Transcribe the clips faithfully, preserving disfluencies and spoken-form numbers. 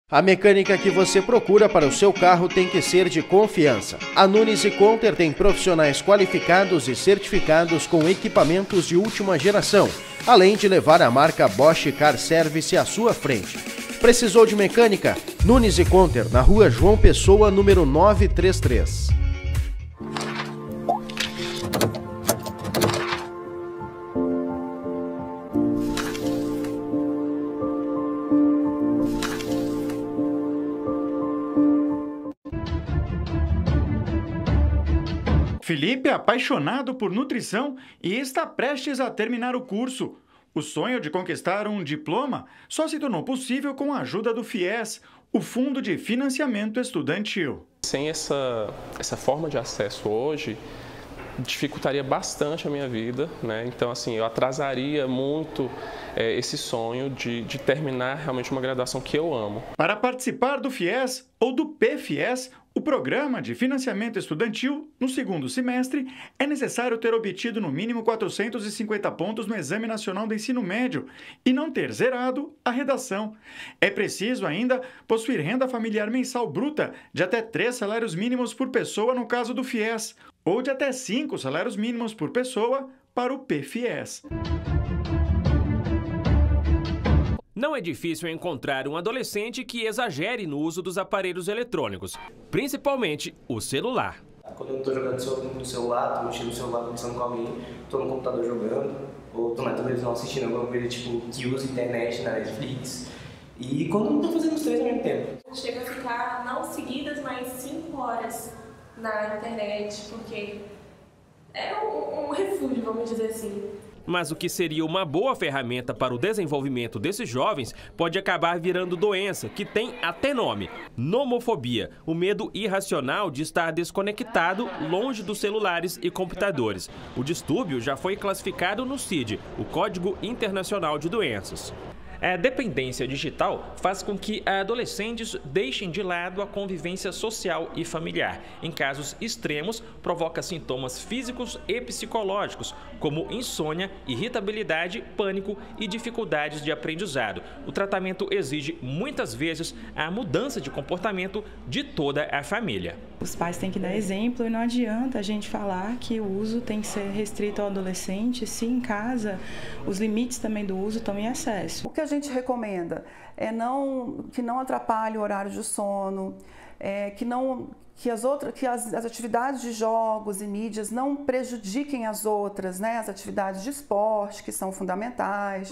A mecânica que você procura para o seu carro tem que ser de confiança. A Nunes e Conter tem profissionais qualificados e certificados com equipamentos de última geração, além de levar a marca Bosch Car Service à sua frente. Precisou de mecânica? Nunes e Conter, na rua João Pessoa, número novecentos e trinta e três. Felipe é apaixonado por nutrição e está prestes a terminar o curso. O sonho de conquistar um diploma só se tornou possível com a ajuda do FIES, o Fundo de Financiamento Estudantil. Sem essa, essa forma de acesso hoje, dificultaria bastante a minha vida, né? Então, assim, eu atrasaria muito é, esse sonho de, de terminar realmente uma graduação que eu amo. Para participar do FIES ou do P FIES, o Programa de Financiamento Estudantil, no segundo semestre, é necessário ter obtido no mínimo quatrocentos e cinquenta pontos no Exame Nacional do Ensino Médio e não ter zerado a redação. É preciso ainda possuir renda familiar mensal bruta de até três salários mínimos por pessoa no caso do FIES, ou de até cinco salários mínimos por pessoa para o P FIES. Não é difícil encontrar um adolescente que exagere no uso dos aparelhos eletrônicos, principalmente o celular. Quando eu não estou jogando no celular, estou mexendo no celular conversando com alguém, estou no computador jogando, ou estou na televisão assistindo alguma coisa tipo que usa internet na Netflix. E quando eu não estou fazendo os três ao mesmo tempo. Chega a ficar não seguidas, mas cinco horas na internet, porque é um, um refúgio, vamos dizer assim. Mas o que seria uma boa ferramenta para o desenvolvimento desses jovens pode acabar virando doença, que tem até nome: nomofobia, o medo irracional de estar desconectado, longe dos celulares e computadores. O distúrbio já foi classificado no C I D, o Código Internacional de Doenças. A dependência digital faz com que adolescentes deixem de lado a convivência social e familiar. Em casos extremos, provoca sintomas físicos e psicológicos, como insônia, irritabilidade, pânico e dificuldades de aprendizado. O tratamento exige, muitas vezes, a mudança de comportamento de toda a família. Os pais têm que dar exemplo e não adianta a gente falar que o uso tem que ser restrito ao adolescente se em casa os limites também do uso estão em excesso. O que a gente recomenda é não, que não atrapalhe o horário de sono, é, que, não, que, as, outras, que as, as atividades de jogos e mídias não prejudiquem as outras, né, as atividades de esporte, que são fundamentais.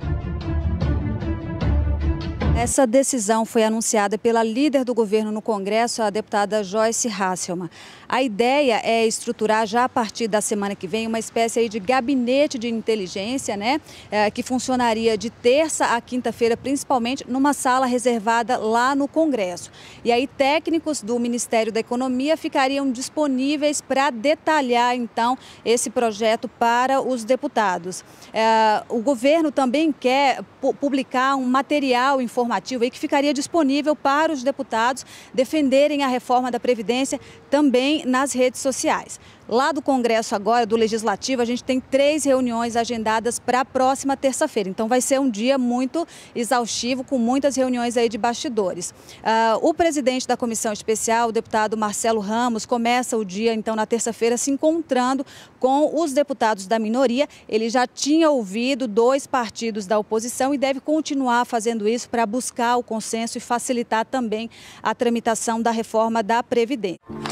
Essa decisão foi anunciada pela líder do governo no Congresso, a deputada Joyce Hasselmann. A ideia é estruturar já a partir da semana que vem uma espécie aí de gabinete de inteligência, né, é, que funcionaria de terça a quinta-feira, principalmente numa sala reservada lá no Congresso. E aí técnicos do Ministério da Economia ficariam disponíveis para detalhar então esse projeto para os deputados. É, o governo também quer publicar um material informativo aí que ficaria disponível para os deputados defenderem a reforma da Previdência também nas redes sociais. Lá do Congresso agora, do Legislativo, a gente tem três reuniões agendadas para a próxima terça-feira. Então vai ser um dia muito exaustivo, com muitas reuniões aí de bastidores. Uh, o presidente da comissão especial, o deputado Marcelo Ramos, começa o dia, então, na terça-feira, se encontrando com os deputados da minoria. Ele já tinha ouvido dois partidos da oposição e deve continuar fazendo isso para buscar o consenso e facilitar também a tramitação da reforma da Previdência.